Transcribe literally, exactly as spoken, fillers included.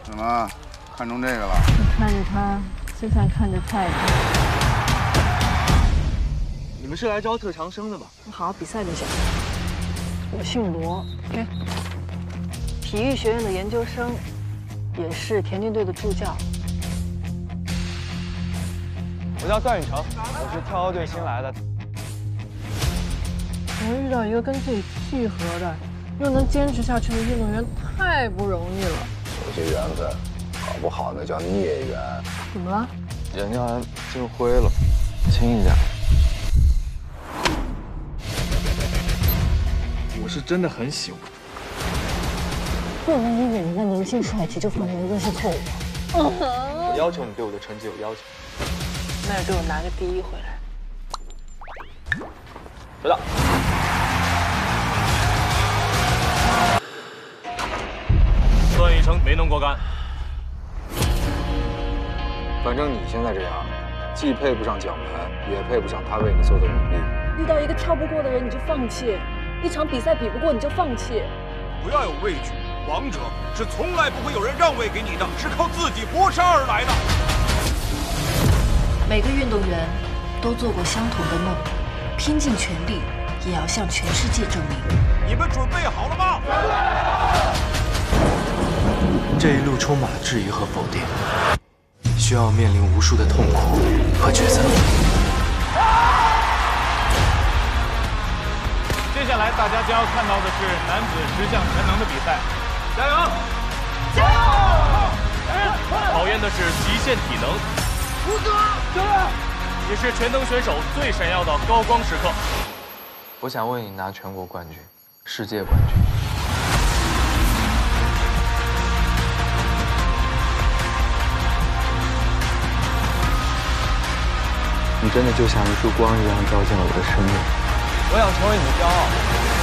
怎么看中这个了？ 我看着他，就像看着太阳。 你们是来招特长生的吧？ 你好好比赛就行。我姓罗，给。体育学院的研究生，也是田径队的助教。 我叫段宇成，我是跳高队新来的。 能遇到一个跟自己契合的，又能坚持下去的运动员，太不容易了。 有些缘分，搞不好那叫孽缘。 怎么了？ 眼睛好像进灰了，轻一点。我是真的很喜欢。 不能因为人家年轻帅气就犯人这是错误。 我要求你对我的成绩有要求。 那就给我拿个第一回来。 知道。 段奕成没能过关。 反正你现在这样，既配不上奖牌，也配不上他为你做的努力。 遇到一个跳不过的人你就放弃，一场比赛比不过你就放弃。 不要有畏惧，王者是从来不会有人让位给你的，是靠自己搏杀而来的。 每个运动员都做过相同的梦，拼尽全力也要向全世界证明。 你们准备好了吗？ 这一路充满了质疑和否定，需要面临无数的痛苦和抉择。 接下来大家将要看到的是男子十项全能的比赛，加油！加油！考验的是极限体能， 胡哥，加油！ 也是全能选手最闪耀的高光时刻。 我想为你拿全国冠军、世界冠军。你真的就像一束光一样照进了我的生命。我想成为你的骄傲。